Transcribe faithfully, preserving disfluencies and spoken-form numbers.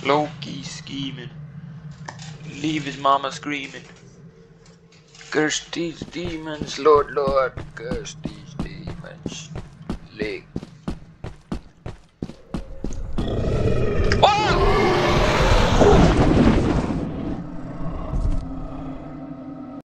Loki scheming. Leave his mama screaming. Curse these demons, Lord, Lord. Curse these demons. Lick